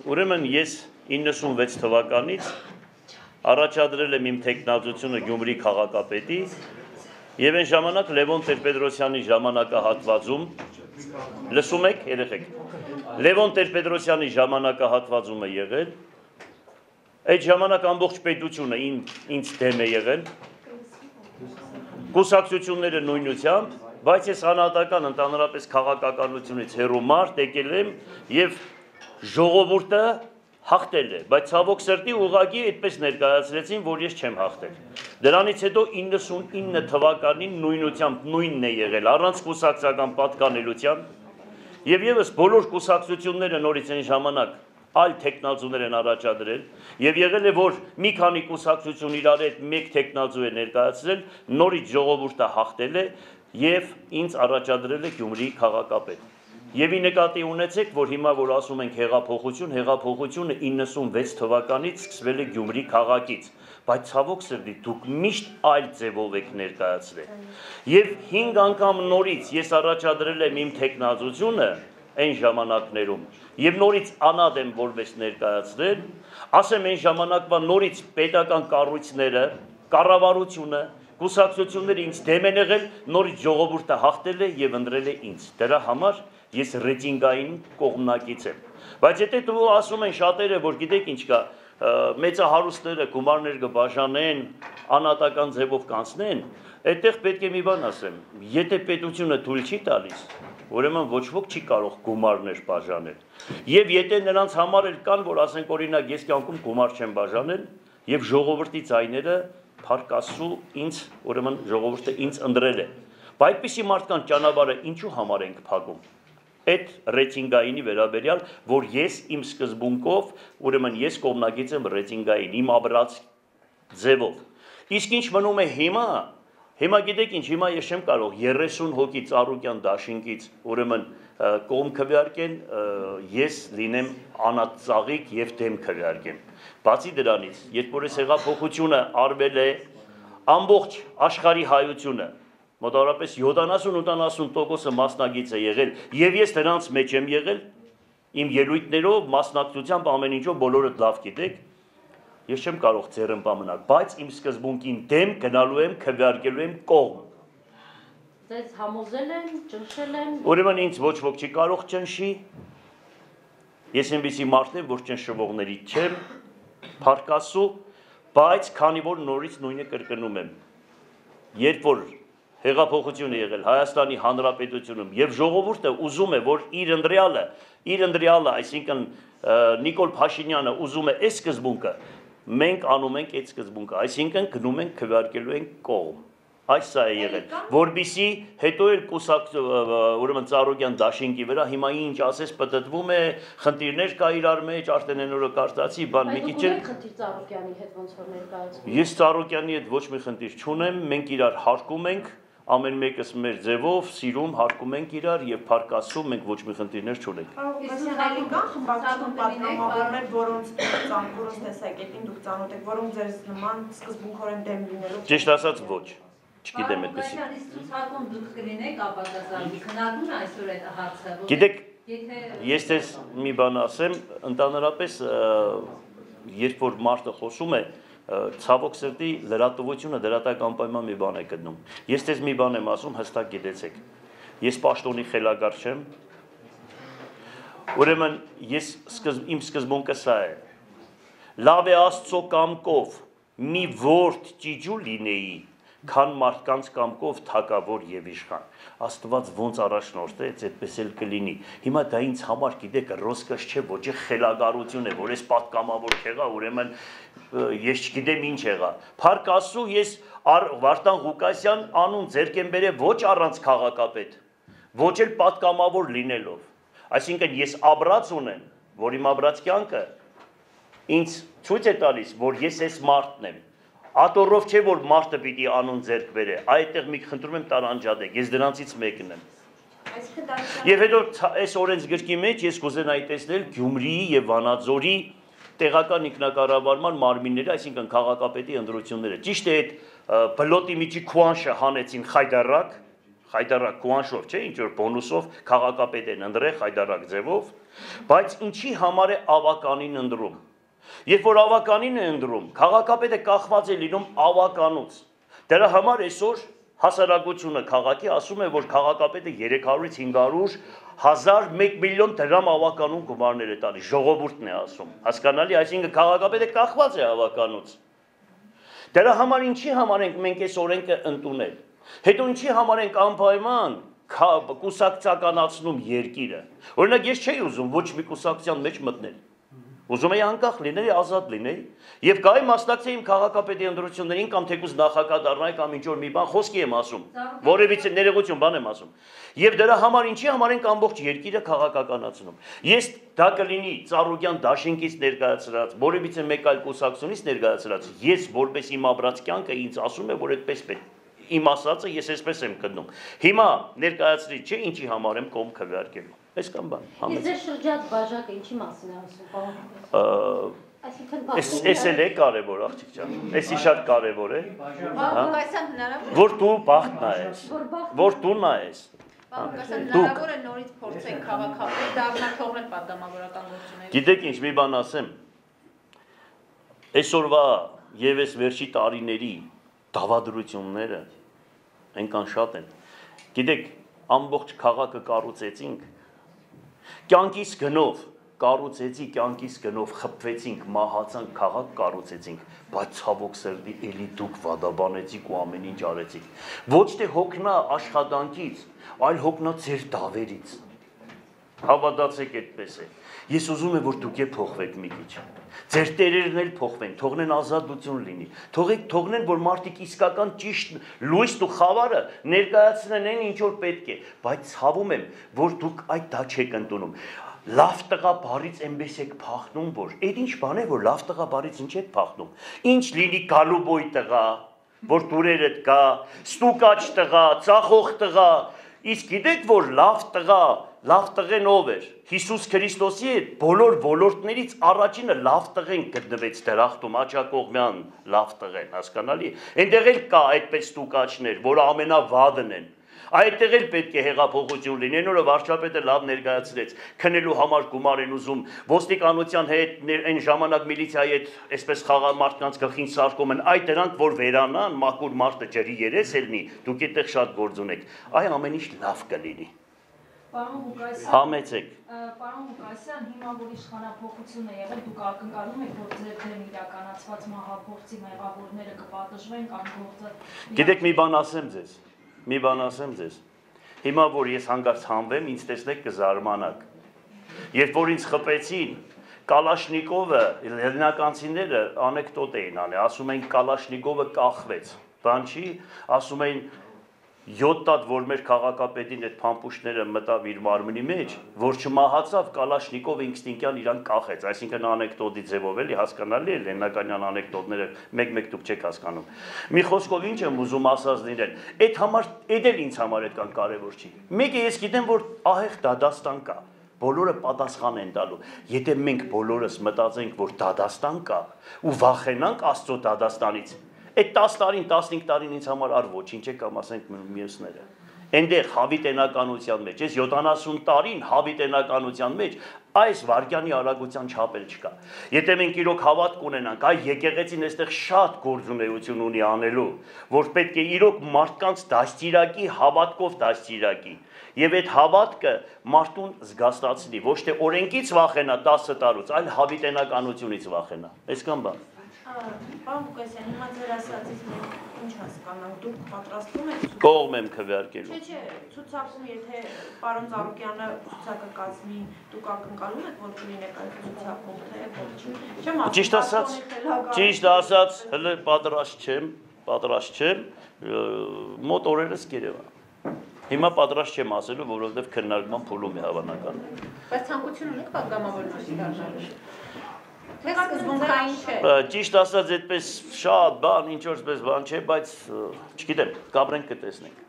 Ուրեմն ես 96 թվականից առաջադրել եմ իմ տեխնազությունը Գյումրի քաղաքապետի եւ այն ժամանակ Լևոն Տեր-Պետրոսյանի ժամանակահատվածում լսում եք երեխեք Լևոն Տեր-Պետրոսյանի ժամանակահատվածում է եղել այդ ժամանակ ամբողջ պետությունը ինձ դեմ է եղել կուսակցությունները նույնությամբ բայց ես անհատական ընդհանրապես քաղաքականությունից հեռու մարդ եկել եմ եւ ժողովուրդը հաղթել է, բայց ցավոք սրտի ուղղակի այդպես ներկայացրեցին, որ ես չեմ հաղթել։ Դրանից հետո 99 թվականին նույնությամբ նույնն է եղել, առանց կուսակցական պատկանելության, եւ եւս բոլոր կուսակցությունները նորից այն ժամանակ այլ տեխնազուներ են առաջադրել, եւ եղել է, որ մի քանի կուսակցություն իրար հետ մեկ տեխնազու է ներկայացրել, նորից ժողովուրդը հաղթել է եւ ինձ առաջադրել է Գյումրի քաղաքապետ։ Եվ ի նկատի ունեցեք, որ հիմա որ ասում ենք հեղափոխությունը 96 թվականից սկսվել է Գյումրի քաղաքից, բայց ցավոք սրտի դուք միշտ այլ ձևով եք ներկայացրել։ Եվ 5 անգամ նորից ես առաջադրել եմ իմ տեխնազությունը այն ժամանակներում, եւ նորից անհատ եմ որպես ներկայացրել, ասեմ այն ժամանակվա նորից պետական կառույցները, կառավարությունը կուսակցությունները ինձ դեմ են եղել, նորից ժողովուրդը հաղթել է եւ ընտրել է ինձ։ Դրա համար ես ռեյտինգային կողմնակից եմ։ Բայց եթե դու ասում են շատերը, որ գիտեք ինչ կա, մեծահարուստները գումարներ կբաժանեն, անհատական ձևով կանցնեն, այդտեղ պետք է մի բան ասեմ, եթե պետությունը թույլ չի տալիս, ուրեմն ոչ ոք չի կարող գումարներ բաժանել։ Եվ եթե նրանց համար էլ կան, որ ասենք օրինակ ես կյանքում գումար չեմ բաժանել, եւ ժողովրդի ձայները փառկասու ինձ, ուրեմն ժողովուրդը ինձ ընտրել է։ Բայց այդպիսի մարդկանց ճանապարհը ինչու համար ենք փակում։ Այդ ռեյտինգայինի վերաբերյալ, որ ես իմ սկզբունքով, ուրեմն ես կողմնակից եմ ռեյտինգային, իմ աբրած ձևով։ Իսկ ինչ մնում է հիմա գիտեք ինչ, հիմա ես չեմ կարող 30 հոգի Ծառուկյան դաշինքից, ուրեմն կողմ քվեարկեն, ես լինեմ անածաղիկ եւ դեմ քվեարկեմ։ Բացի դրանից, երբ որ այս հեղափոխությունը արվել է ամբողջ աշխարհի հայությունը մոտավորապես 70-80% մասնագիծ է եղել, եւ ես դրանց մեջ եմ եղել, իմ ելույթներով, մասնակցությամբ ամեն ինչով բոլորը լավ գիտեք, ես չեմ կարող ձեռնպա մնալ, բայց իմ սկզբունքին դեմ գնալու եմ, քվեարկելու եմ կողմ։ Ձեզ համոզել են, ճնշել են։ Ուրեմն ինձ ոչ ոք չի կարող ճնշի, ես այնպիսի մարդ եմ, որ ճնշվողներից չեմ, փառկասու, բայց քանի որ նորից նույնը կրկնում եմ, երբ որ հեղափոխություն է եղել Հայաստանի Հանրապետությունում եւ ժողովուրդը ուզում է, որ իր ընտրյալը, այսինքն Նիկոլ Փաշինյանը ուզում է այս սկզբունքը, մենք անում ենք այդ սկզբունքը, այսինքն գնում ենք քվեարկելու ենք կողմ։ Այս սա է եղել, որբիսի հետո էլ ուրեմն Ծառուկյան դաշինքի վրա հիմա ինչ ասես պտտվում է, խնդիրներ կա իրար մեջ, արդեն այն օրը կարծացի, բան մի քիչ է։ Խնդիր Ծառուկյանի հետ ոնց որ ներկայացնում։ Ես Ծառուկյանի հետ ոչ մի խնդիր չունեմ, մենք իրար հարգում ենք, ամեն մեկս մեր ձևով, սիրում, հարգում ենք իրար եւ փառկասում, մենք ոչ մի խնդիրներ չունենք։ Իսկ կան խմբակցություն պատգամավորներ, որոնց տեսակետին դուք ծանոթ եք, որոնք ձեր նման սկզբունքորեն դեմ լինելով։ Ճիշտ ասած ոչ, չգիտեմ այդպեսի։ Բայց ցուցակում դուք կլինեք ապակասալի, քննարկում այսօր այդ հարցը։ Գիտեք, ես դες մի բան ասեմ, ընդհանրապես երբ որ մարդը խոսում է, ցավոք սրտի լրատվությունը դրատական պայման մի բան է գտնում։ Ես դες մի բան եմ ասում, հստակ գիտեցեք։ Ես պաշտոնի խելագար չեմ։ Ուրեմն ես իմ սկզբունքը սա է։ Լավ է Աստծո կամքով մի ворդ ճիջու լինեի, քան մարդկանց կամքով թակավոր եւ իշխան։ Աստված ոնց առաջնորդեց, այդպես էլ կլինի։ Հիմա դա ինձ համար գիտեք, ռոսկաշ չէ, ոչ է խելագարություն է, որ ես պատգամավոր չեղա, ուրեմն ես չգիտեմ ինչ եղա։ Փառկասու ես Վարդան Ղուկասյան անուն ձեռք եմ բերել ոչ առանց քաղաքապետ, ոչ էլ պատգամավոր լինելով։ Այսինքն ես աբրած ունեմ, որ իմ աբրած կյանքը ինձ ցույց է տալիս, որ ես այս մարդն եմ։ Ատորով չէ, որ մարդը պիտի անուն ձեռք բերե, այդտեղ մի խնդրում եմ տարանջատեք, ես դրանցից մեկն եմ։ Եվ հետո այս օրենսգրքի մեջ ես կուզենայի տեսնել Գյումրիի եւ Վանաձորի տեղական ինքնակառավարման մարմինները, այսինքն քաղաքապետի ընտրությունները։ Ճիշտ է, այդ բլոտի միջի քուանշը հանեցին Խայդարակ Քուանշով, չէ, ինչ որ բոնուսով քաղաքապետ են ընտրել Խայդարակ ձևով, Բայց ինչի համար է ավականին ընտրում։ Երբ որ ավականին է ընտրում, քաղաքապետը կախված է լինում ավականուց։ Դրա համար այսօր հասարակությունը քաղաքի ասում է, որ քաղաքապետը 300-ից 500 1000 1 միլիոն դրամ ավականուն գումարներ է տալիս, ժողովուրդն է ասում։ Հասկանալի, այսինքն քաղաքապետը կախված է ավականուց։ Դրա համար ինչի համար ենք մենք այս օրենքը ընդունել։ Հետո ինչի համար ենք անպայման կուսակցականացնում երկիրը։ Օրինակ ես չէի ուզում ոչ մի կուսակցության մեջ մտնել։ Ուզում էի անկախ լինեի, ազատ լինեի եւ գայի մասնակցեի իմ քաղաքապետի ընտրություններին կամ թեկուզ նախագահ դառնայի կամ ինչ որ մի բան խոսքի եմ ասում, որևիցե ներողություն բան եմ ասում։ Եվ դրա համար ինչի համար ենք ամբողջ երկիրը քաղաքականացնում։ Ես դա կլինի Ծառուկյան դաշինքից ներկայացրած, որևիցե մեկ այլ կուսակցությունից ներկայացրած, ես որպես իմ ապրած կյանքը ինձ ասում է, որ այդպես պետք իմ ասածը ես այսպես եմ գտնում։ Հիմա ներկայացրի, չէ, ինչի համար եմ կողմ քվեարկելու։ Այս կամ բան։ Իսկ ձեր շրջած բաժակը ինչի մասին է ասում, պարոն։ Այս էլ է կարևոր, աղջիկ ջան։ Էսի շատ կարևոր է։ Բաղկասյան հնարավոր։ Որ դու բախտ նայես։ Որ դու նայես։ Բաղկասյան հնարավոր է նորից փորձենք քաղաքապետ դառնալ թողնել պատգամավորական գործունեությունը։ Գիտեք ինչ մի բան ասեմ։ Այսօրվա եւ այս վերջի տարիների դավադրությունները այնքան շատ են։ Գիտեք, ամբողջ քաղաքը կառուցեցինք, կյանքից գնով կառուցեցի, կյանքից գնով խփվեցինք, մահացանք, քաղաք կառուցեցինք, բայց ցավոք սրտի էլի դուք վադաբանեցիք ու ամեն ինչ արեցիք։ Ոչ թե հոգնա աշխատանքից, այլ հոգնա ձեր դավերից։ Հավատացեք այդպես է։ Ես ուզում եմ, որ դուք փոխվեք մի քիչ։ Ձեր տերերն էլ փոխվեն, թողնեն ազատություն լինի։ Թողնեն, որ մարդիկ իսկական ճիշտ լույսն ու խավարը ներկայացնեն այն ինչ որ պետք է, բայց ցավում եմ, որ դուք այդ դա չեք ընդունում։ Լավ տղա բարից այնպես եք փախնում, որ այդ ինչ բան է, որ լավ տղա բարից ինչ եք փախնում։ Ինչ լինի գալուբոյ տղա, որ դուրերդ կա, ստուկաչ տղա, ծախող տղա, իսկ գիտեք, որ լավ տղեն ով էր։ Հիսուս Քրիստոսի հետ բոլոր ոլորտներից առաջինը լավ տղեն գտնվեց դրախտում, աչակողմյան լավ տղեն, հասկանալի։ Այնտեղ էլ կա այդպես ստուկաչներ, որ ամենավադն են։ Այդտեղ էլ պետք է հեղափոխություն լինի, այն օրը վարչապետը լավ ներկայացրեց, քնելու համար գումար են ուզում, ոստիկանության հետ, այն ժամանակ միլիցիայի հետ, այսպես խաղալ մարդկանց գլխին սարկում են, այ դրանք որ վերանան, մաքուր մարդը ջրի երես ելնի, դուք այդտեղ շատ գործ ունեք, այ ամեն ինչ լավ կլինի։ Պարոն Ղուկասյան, Համեցեք։ Պարոն Ղուկասյան, հիմա որ իշխանափոխություն է եղել, դուք ակնկալում եք, որ ձեր դեմ իրականացված մահափոխի մեղավորները կպատժվեն կամ գործը։ Գիտեք մի բան ասեմ ձեզ։ Մի բան ասեմ ձեզ, հիմա որ ես հանգարց հանվեմ, ինձ տեսնեք կզարմանաք, երբ որ ինձ խփեցին, Կալաշնիկովը, հեղինականցիները անեկդոտ էին անել, ասում էին Կալաշնիկովը կախվեց, բան չի, ասում էին 7 տատ, որ մեր քաղաքապետին այդ փամփուշտները մտավ իր մարմնի մեջ, որ չմահացավ Կալաշնիկովը ինստինկտիվ իրան կախեց, այսինքն անեկդոտի ձևով էլի հասկանալի է, Լեննականյան անեկդոտները մեկ-մեկ դուք չեք հասկանում։ Մի խոսքով ինչ եմ ուզում ասած լինել, այդ համար էլ ինձ համար այդքան կարևոր չի։ Մեկը ես գիտեմ, որ ահեղ դադաստան կա, բոլորը պատասխան են տալու։ Եթե մենք բոլորս մտածենք, որ դադաստան կա ու վախենանք Աստծո դադաստանից, այդ 10 տարին, 15 տարին ինձ համար առ ոչինչ է կամ ասենք մյուսները։ Այնտեղ հավիտենականության մեջ, այս 70 տարին հավիտենականության մեջ այս վարկյանի արագության չափ էլ չկա։ Եթե մենք իրոք հավատք ունենանք, այ եկեղեցին այստեղ շատ գործունեություն ունի անելու, որ պետք է իրոք մարդկանց դաստիարակի, հավատքով դաստիարակի։ Եվ այդ հավատքը մարդուն զգաստացնի, ոչ թե օրենքից վախենա 10 տարուց, այլ հավիտենականությունից վախենա։ Այսքան բան։ Պարոն Ղուկասյան, հիմա ձեր ասածից մենք ինչ հասկանանք, դուք պատրաստվում եք Կողմ եմ քվեարկելու։ Չէ, ցուցակում, եթե պարոն Ծառուկյանը ցուցակը կազմի, դուք ակնկալում եք, որ կլինեք այդ ցուցակում, թե ոչ։ Ճիշտ ասած, հələ պատրաստ չեմ, մոտ օրերս կերևա։ Հիմա պատրաստ չեմ ասելու, որովհետև քննարկման փուլում է հավանական։ Բայց ցանկություն ունեք պատգամավորներ դառնալու։ Թե սկզբունքային չէ։ Ճիշտ ասած, այդպես շատ բան, ինչ որ պես բան չէ, բայց չգիտեմ, կապրենք կտեսնենք։